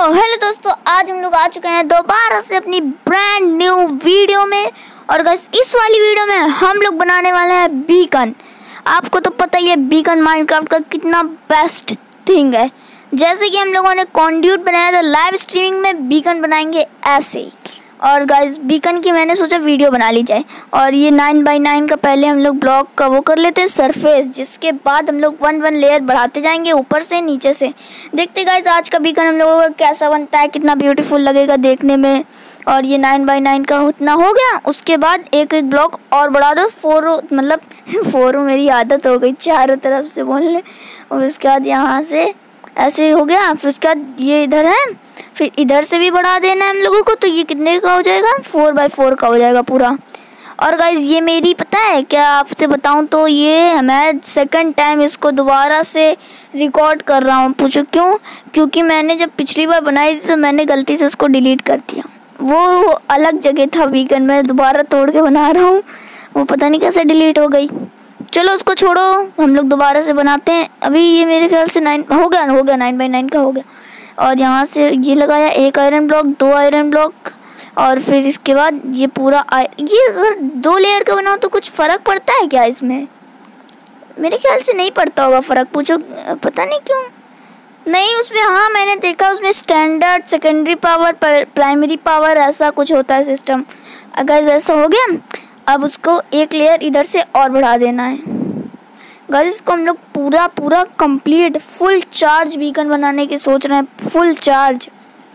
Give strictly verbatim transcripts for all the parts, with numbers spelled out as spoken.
Hello दोस्तों, आज हम लोग आ चुके हैं दोबारा से अपनी ब्रांड न्यू वीडियो में। और गाइस इस वाली वीडियो में हम लोग बनाने वाले हैं बीकन। आपको तो पता ही है बीकन माइनक्राफ्ट का कितना बेस्ट थिंग है। जैसे कि हम लोगों ने कॉन्ड्यूट बनाया था, लाइव स्ट्रीमिंग में बीकन बनाएंगे ऐसे ही। और गाइस बीकन की मैंने सोचा वीडियो बना ली जाए। और ये नाइन बाई नाइन का पहले हम लोग ब्लॉक का वो कर लेते हैं सरफेस, जिसके बाद हम लोग वन वन लेयर बढ़ाते जाएंगे ऊपर से नीचे से। देखते गाइस आज का बीकन हम लोगों का कैसा बनता है, कितना ब्यूटीफुल लगेगा देखने में। और ये नाइन बाई नाइन का उतना हो गया, उसके बाद एक एक ब्लॉक और बढ़ा दो। फोर मतलब फोर मेरी आदत हो गई चारों तरफ से बोलने। और उसके बाद यहाँ से ऐसे हो गया, फिर उसके बाद ये इधर है, फिर इधर से भी बढ़ा देना है हम लोगों को। तो ये कितने का हो जाएगा, फोर बाई फोर का हो जाएगा पूरा। और गाइज ये मेरी पता है क्या आपसे बताऊं तो, ये मैं सेकंड टाइम इसको दोबारा से रिकॉर्ड कर रहा हूँ। पूछो क्यों? क्योंकि मैंने जब पिछली बार बनाई थी तो मैंने गलती से उसको डिलीट कर दिया। वो अलग जगह था बीकन, मैं दोबारा तोड़ के बना रहा हूँ, वो पता नहीं कैसे डिलीट हो गई। चलो उसको छोड़ो, हम लोग दोबारा से बनाते हैं। अभी ये मेरे ख्याल से नाइन हो गया हो गया नाइन बाई नाइन का हो गया। और यहाँ से ये लगाया एक आयरन ब्लॉक, दो आयरन ब्लॉक। और फिर इसके बाद ये पूरा ये अगर दो लेयर का बनाओ तो कुछ फ़र्क पड़ता है क्या इसमें? मेरे ख्याल से नहीं पड़ता होगा फ़र्क, पूछो पता नहीं क्यों नहीं उसमें। हाँ मैंने देखा उसमें standard, secondary power, primary power ऐसा कुछ होता है सिस्टम। अगर ऐसा हो गया, अब उसको एक लेयर इधर से और बढ़ा देना है। गाइस इसको हम लोग पूरा पूरा कंप्लीट फुल चार्ज बीकन बनाने की सोच रहे हैं, फुल चार्ज।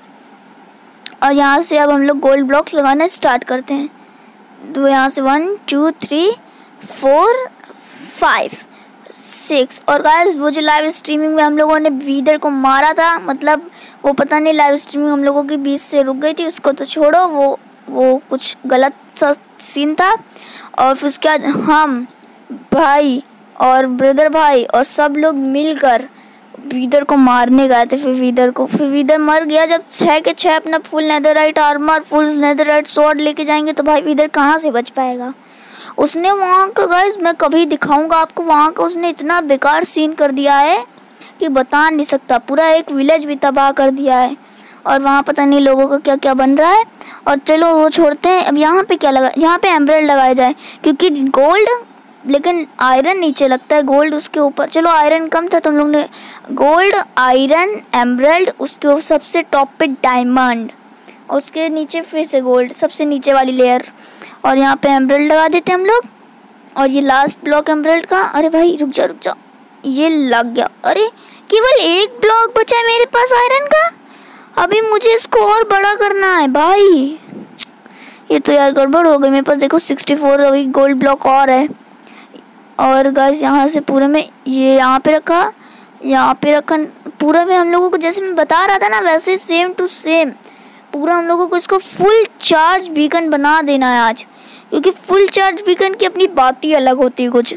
और यहाँ से अब हम लोग गोल्ड ब्लॉक्स लगाना स्टार्ट करते हैं। तो यहाँ से one two three four five six. और गाइस वो जो लाइव स्ट्रीमिंग में हम लोगों ने वीदर को मारा था, मतलब वो पता नहीं लाइव स्ट्रीमिंग हम लोगों की बीच से रुक गई थी, उसको तो छोड़ो, वो वो कुछ गलत सा सीन था। और फिर उसके बाद हम भाई और ब्रदर भाई और सब लोग मिलकर वीदर को मारने गए थे। फिर वीदर को फिर वीदर मर गया। जब छः के छः अपना full netherite armour, full netherite sword लेके जाएंगे तो भाई वीदर कहाँ से बच पाएगा। उसने वहाँ का गाइस मैं कभी दिखाऊंगा आपको, वहाँ का उसने इतना बेकार सीन कर दिया है कि बता नहीं सकता। पूरा एक विलेज भी तबाह कर दिया है। और वहाँ पता नहीं लोगों का क्या क्या बन रहा है। और चलो वो छोड़ते हैं। अब यहाँ पे क्या लगा, यहाँ पे एमराल्ड लगाया जाए, क्योंकि गोल्ड लेकिन आयरन नीचे लगता है, गोल्ड उसके ऊपर। चलो आयरन कम था तो हम लोग ने गोल्ड, आयरन, एमराल्ड, उसके सबसे टॉप पे डायमंड, उसके नीचे फिर से गोल्ड, सबसे नीचे वाली लेयर। और यहाँ पे एमराल्ड लगा देते हैं हम लोग। और ये लास्ट ब्लॉक एमराल्ड का। अरे भाई रुक जा रुक जा, ये लग गया। अरे केवल एक ब्लॉक बचा है मेरे पास आयरन का। अभी मुझे इसको और बड़ा करना है भाई, ये तो यार गड़बड़ हो गई। मेरे पास देखो सिक्सटी फोर अभी गोल्ड ब्लॉक और है। और गाइस यहाँ से पूरे में ये यहाँ पे रखा, यहाँ पे रखा, पूरा में हम लोगों को जैसे मैं बता रहा था ना वैसे सेम टू सेम पूरा हम लोगों को इसको फुल चार्ज बीकन बना देना है आज। क्योंकि फुल चार्ज बीकन की अपनी बात ही अलग होती है कुछ,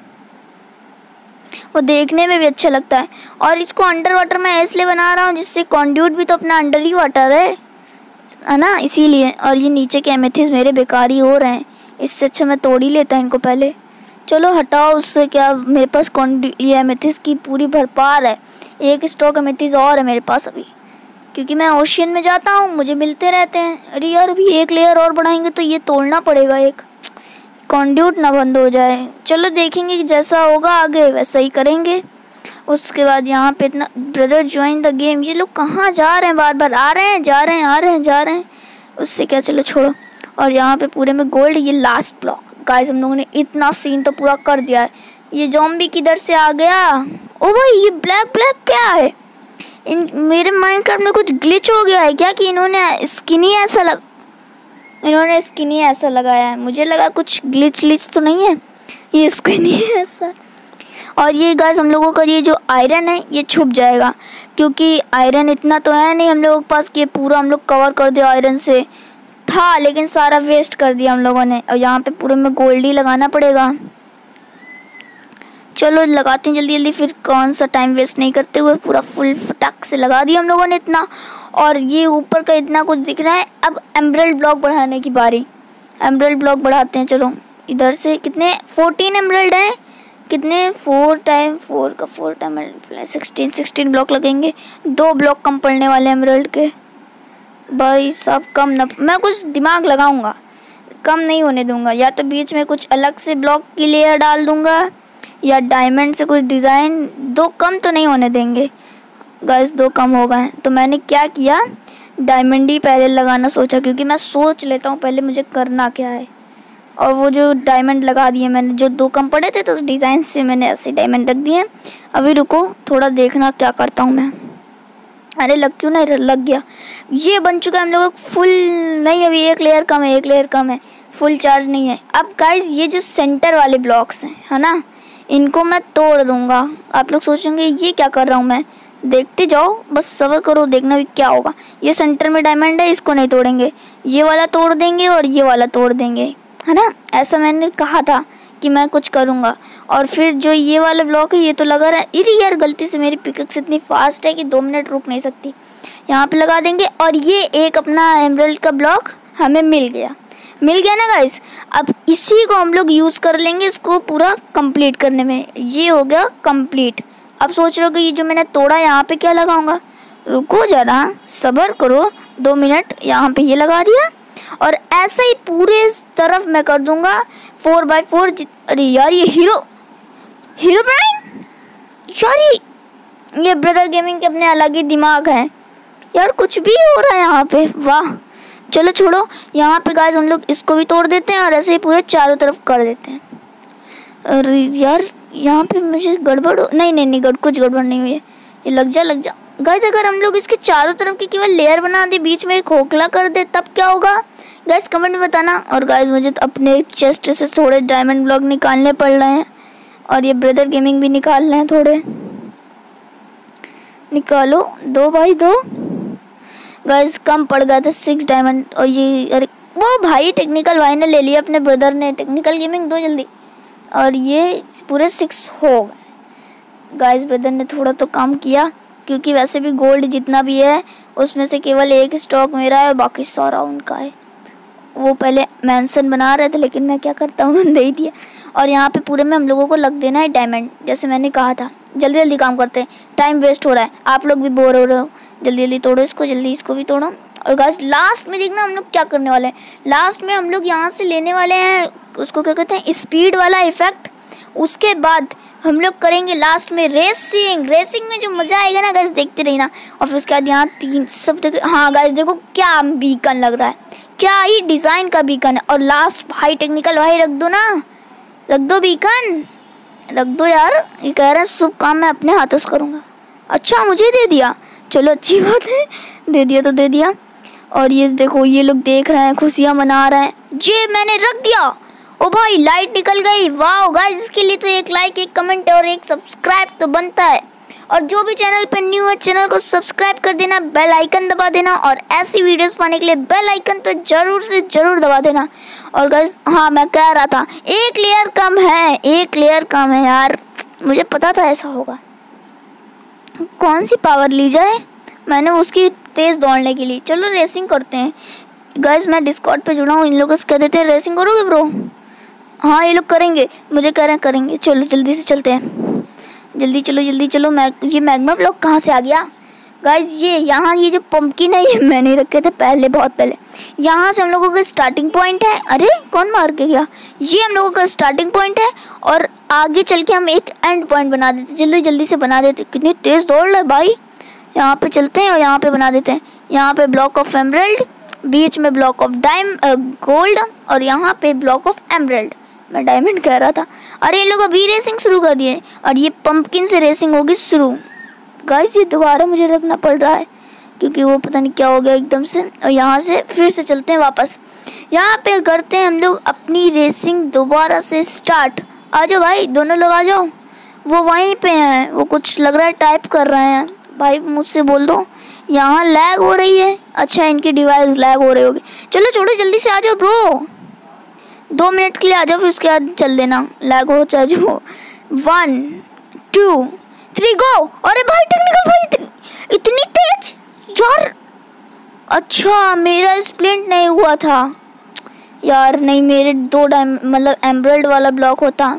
वो देखने में भी अच्छा लगता है। और इसको अंडर वाटर में इसलिए बना रहा हूँ जिससे कॉन्ड्यूट भी तो अपना अंडर ही वाटर है है ना, इसीलिए। और ये नीचे के एमेथिस मेरे बेकार ही हो रहे हैं, इससे अच्छा मैं तोड़ ही लेता इनको पहले। चलो हटाओ, उससे क्या, मेरे पास ये एमेथिस की पूरी भरपार है। एक स्टॉक एमेथिस और है मेरे पास अभी, क्योंकि मैं ओशियन में जाता हूँ, मुझे मिलते रहते हैं। अरे यार अभी एक लेयर और बढ़ाएंगे तो ये तोड़ना पड़ेगा, एक कॉन्ड्यूट ना बंद हो जाए। चलो देखेंगे कि जैसा होगा आगे वैसा ही करेंगे। उसके बाद यहाँ पे इतना ब्रदर ज्वाइन द गेम, ये लोग कहाँ जा रहे हैं, बार बार आ रहे हैं जा रहे हैं आ रहे हैं जा रहे हैं, उससे क्या, चलो छोड़ो। और यहाँ पे पूरे में गोल्ड, ये लास्ट ब्लॉक। गाइस हम लोगों ने इतना सीन तो पूरा कर दिया है। ये ज़ॉम्बी किधर से आ गया? ओ भाई ये ब्लैक ब्लैक क्या है? इन मेरे माइनक्राफ्ट में कुछ ग्लिच हो गया है क्या कि इन्होंने स्किनी ऐसा लग इन्होंने स्किनी ऐसा लगाया है। मुझे लगा कुछ ग्लिच ग्लिच तो नहीं है, ये स्किनी है ऐसा। और ये गाइस हम लोगों का ये जो आयरन है ये छुप जाएगा, क्योंकि आयरन इतना तो है नहीं हम लोगों के पास कि पूरा हम लोग कवर कर दिया। आयरन से था लेकिन सारा वेस्ट कर दिया हम लोगों ने। और यहाँ पे पूरे में गोल्ड ही लगाना पड़ेगा। चलो लगाते हैं जल्दी जल्दी, फिर कौन सा टाइम वेस्ट नहीं करते हुए पूरा फुल फटाक से लगा दिया हम लोगों ने इतना। और ये ऊपर का इतना कुछ दिख रहा है। अब एमराल्ड ब्लॉक बढ़ाने की बारी, एमराल्ड ब्लॉक बढ़ाते हैं। चलो इधर से कितने, फोर्टीन एमराल्ड हैं, कितने फोर टाइम फोर का four time sixteen sixteen block लगेंगे। दो ब्लॉक कम पड़ने वाले एमराल्ड के भाई साहब। कम न, मैं कुछ दिमाग लगाऊंगा, कम नहीं होने दूंगा। या तो बीच में कुछ अलग से ब्लॉक की लेयर डाल दूंगा या डायमंड से कुछ डिज़ाइन। दो कम तो नहीं होने देंगे गाइस, दो कम हो गए। तो मैंने क्या किया, डायमंड ही पहले लगाना सोचा, क्योंकि मैं सोच लेता हूँ पहले मुझे करना क्या है। और वो जो डायमंड लगा दिए मैंने, जो दो कम पड़े थे तो उस डिज़ाइन से मैंने ऐसे डायमंड रख दिए। अभी रुको थोड़ा देखना क्या करता हूँ मैं। अरे लग क्यों नहीं, लग गया। ये बन चुका है हम लोग फुल। नहीं अभी एक लेयर कम है, एक लेयर कम है, फुल चार्ज नहीं है। अब गाइस ये जो सेंटर वाले ब्लॉक्स हैं है ना, इनको मैं तोड़ दूंगा। आप लोग सोचेंगे ये क्या कर रहा हूँ मैं, देखते जाओ बस सब्र करो, देखना भी क्या होगा। ये सेंटर में डायमंड है, इसको नहीं तोड़ेंगे, ये वाला तोड़ देंगे और ये वाला तोड़ देंगे, है ना। ऐसा मैंने कहा था कि मैं कुछ करूँगा। और फिर जो ये वाला ब्लॉक है ये तो लगा रहा है। अरे यार गलती से मेरी पिकअक्स इतनी फास्ट है कि दो मिनट रुक नहीं सकती। यहाँ पे लगा देंगे और ये एक अपना एमराल्ड का ब्लॉक हमें मिल गया मिल गया ना गाइस। अब इसी को हम लोग यूज़ कर लेंगे इसको पूरा कंप्लीट करने में। ये हो गया कंप्लीट। अब सोच रहे हो कि ये जो मैंने तोड़ा यहाँ पे क्या लगाऊंगा, रुको ज़रा सब्र करो दो मिनट। यहाँ पे ये लगा दिया और ऐसा ही पूरे तरफ मैं कर दूंगा फोर बाई फोर। अरे यार ये हीरो हीरो ब्राइन यार, ये ये ब्रदर गेमिंग के अपने अलग ही दिमाग हैं यार, कुछ भी हो रहा है यहाँ पे, वाह। चलो छोड़ो, यहाँ पे गाइस हम लोग इसको भी तोड़ देते हैं और ऐसे ही पूरे चारों तरफ कर देते हैं। अरे यार यहाँ पे मुझे गड़बड़ नहीं नहीं नहीं गड़ कुछ गड़बड़ नहीं हुई है, ये लग जा लग जा गाइस। अगर हम लोग इसके चारों तरफ की केवल लेयर बना दे, बीच में एक खोखला कर दे, तब क्या होगा गाइस कमेंट में बताना। और गाइस मुझे तो अपने चेस्ट से थोड़े डायमंड ब्लॉक निकालने पड़ रहे हैं और ये ब्रदर गेमिंग भी निकाल रहे हैं, थोड़े निकालो, दो भाई दो। गाइस कम पड़ गया था सिक्स डायमंड। और ये अरे वो भाई टेक्निकल भाई ने ले लिया, अपने ब्रदर ने। टेक्निकल गेमिंग दो जल्दी। और ये पूरे सिक्स हो गए गाइस। ब्रदर ने थोड़ा तो काम किया, क्योंकि वैसे भी गोल्ड जितना भी है उसमें से केवल एक स्टॉक मेरा है और बाकी सारा उनका है। वो पहले मेंशन बना रहे थे लेकिन मैं क्या करता हूँ उन्होंने दे ही दिया। और यहाँ पे पूरे में हम लोगों को लग देना है डायमंड, जैसे मैंने कहा था। जल्दी जल्दी काम करते हैं, टाइम वेस्ट हो रहा है, आप लोग भी बोर हो रहे हो। जल्दी जल्दी तोड़ो इसको, जल्दी इसको भी तोड़ो। और गाइस लास्ट में देखना हम लोग क्या करने वाले हैं। लास्ट में हम लोग यहाँ से लेने वाले हैं उसको क्या कहते हैं, स्पीड वाला इफेक्ट। उसके बाद हम लोग करेंगे लास्ट में रेसिंग। रेसिंग में जो मज़ा आएगा ना गाइस, देखते रहना। और फिर उसके बाद यहाँ तीन सब तक। हाँ गाइस देखो क्या बीकन लग रहा है, क्या ही डिज़ाइन का बीकन है। और लास्ट भाई टेक्निकल भाई रख दो ना, रख दो बीकन, रख दो यार। ये कह रहे हैं शुभ काम मैं अपने हाथों से करूँगा। अच्छा मुझे दे दिया, चलो अच्छी बात है, दे दिया तो दे दिया। और ये देखो ये लोग देख रहे हैं, खुशियाँ मना रहे हैं। ये मैंने रख दिया। ओ भाई लाइट निकल गई, वाह गाइस। इसके लिए तो एक लाइक, एक कमेंट और एक सब्सक्राइब तो बनता है। और जो भी चैनल पर न्यू है चैनल को सब्सक्राइब कर देना, बेल आइकन दबा देना। और ऐसी वीडियोस पाने के लिए बेल आइकन तो जरूर से जरूर दबा देना। और गाइस हाँ मैं कह रहा था एक लेयर कम है, एक लेयर कम है यार, मुझे पता था ऐसा होगा। कौन सी पावर ली जाए, मैंने उसकी तेज़ दौड़ने के लिए। चलो रेसिंग करते हैं गाइस। मैं डिस्कॉर्ड पे जुड़ा हूँ, इन लोगों से कह देते हैं रेसिंग करोगे ब्रो। हाँ ये लोग करेंगे, मुझे कह रहे हैं करेंगे। चलो जल्दी से चलते हैं, जल्दी चलो जल्दी चलो। मैं ये मैग्मा ब्लॉक कहाँ से आ गया गाइस। ये यहाँ ये जो पंपकिन है ये मैंने रखे थे पहले, बहुत पहले। यहाँ से हम लोगों का स्टार्टिंग पॉइंट है। अरे कौन मार के गया, ये हम लोगों का स्टार्टिंग पॉइंट है। और आगे चल के हम एक एंड पॉइंट बना देते, जल्दी जल्दी से बना देते। कितनी तेज़ दौड़ रहा है भाई। यहाँ पे चलते हैं और यहाँ पे बना देते हैं। यहाँ पे ब्लॉक ऑफ एमराल्ड, बीच में ब्लॉक ऑफ डायम गोल्ड और यहाँ पे ब्लॉक ऑफ एमराल्ड। मैं डायमंड कह रहा था। अरे ये लोग अभी रेसिंग शुरू कर दिए और ये पंपकिन से रेसिंग होगी शुरू। गाइस ये दोबारा मुझे रखना पड़ रहा है क्योंकि वो पता नहीं क्या हो गया एकदम से। और यहाँ से फिर से चलते हैं वापस, यहाँ पे करते हैं हम लोग अपनी रेसिंग दोबारा से स्टार्ट। आ जाओ भाई दोनों लोग आ जाओ। वो वहीं पे हैं, वो कुछ लग रहा है टाइप कर रहे हैं। भाई मुझसे बोल दो, यहाँ लैग हो रही है। अच्छा इनकी डिवाइस लैग हो रही होगी। चलो छोड़ो जल्दी से आ जाओ ब्रो, दो मिनट के लिए आ जाओ, फिर उसके बाद चल देना, लैग हो चाहे जो। One two three go. अरे भाई टेक्निकल भाई इतनी, इतनी तेज यार। अच्छा मेरा स्प्लिंट नहीं हुआ था यार, नहीं मेरे दो डायम मतलब एमराल्ड वाला ब्लॉक होता।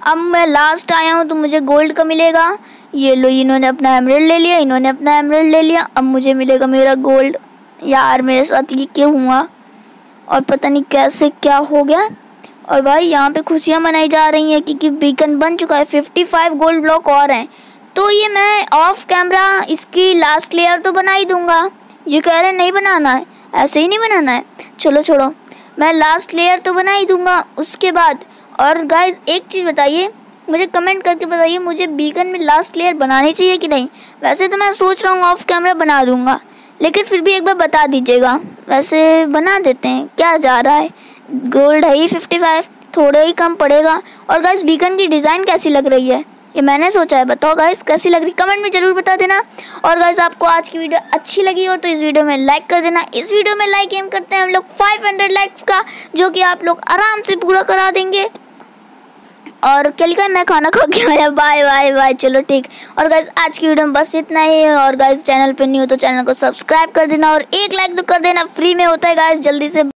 अब मैं लास्ट आया हूँ तो मुझे गोल्ड का मिलेगा। ये लो, इन्होंने अपना एमराल्ड ले लिया, इन्होंने अपना एमराल्ड ले लिया। अब मुझे मिलेगा मेरा गोल्ड। यार मेरे साथ ये क्यों हुआ और पता नहीं कैसे क्या हो गया। और भाई यहाँ पे खुशियाँ मनाई जा रही हैं क्योंकि बीकन बन चुका है। पचपन गोल्ड ब्लॉक और हैं, तो ये मैं ऑफ कैमरा इसकी लास्ट लेयर तो बना ही दूंगा। ये कह रहे नहीं बनाना है, ऐसे ही नहीं बनाना है। चलो छोड़ो, मैं लास्ट लेयर तो बना ही दूंगा उसके बाद। और गाइज एक चीज़ बताइए, मुझे कमेंट करके बताइए मुझे बीकन में लास्ट लेयर बनानी चाहिए कि नहीं। वैसे तो मैं सोच रहा हूँ ऑफ कैमरा बना दूंगा, लेकिन फिर भी एक बार बता दीजिएगा। वैसे बना देते हैं, क्या जा रहा है। गोल्ड है ही पचपन, थोड़ा ही कम पड़ेगा। और गाइस बीकन की डिज़ाइन कैसी लग रही है ये मैंने सोचा है, बताओ गाइस कैसी लग रही, कमेंट में ज़रूर बता देना। और गाइस आपको आज की वीडियो अच्छी लगी हो तो इस वीडियो में लाइक कर देना। इस वीडियो में लाइक एम करते हैं हम लोग पाँच सौ लाइक्स का, जो कि आप लोग आराम से पूरा करा देंगे। और क्या लिखा है, मैं खाना खा के आया। बाय बाय बाय, चलो ठीक। और गाइस आज की वीडियो में बस इतना ही है। और गाइस चैनल पे नहीं हो तो चैनल को सब्सक्राइब कर देना और एक लाइक तो कर देना, फ्री में होता है गाइस, जल्दी से।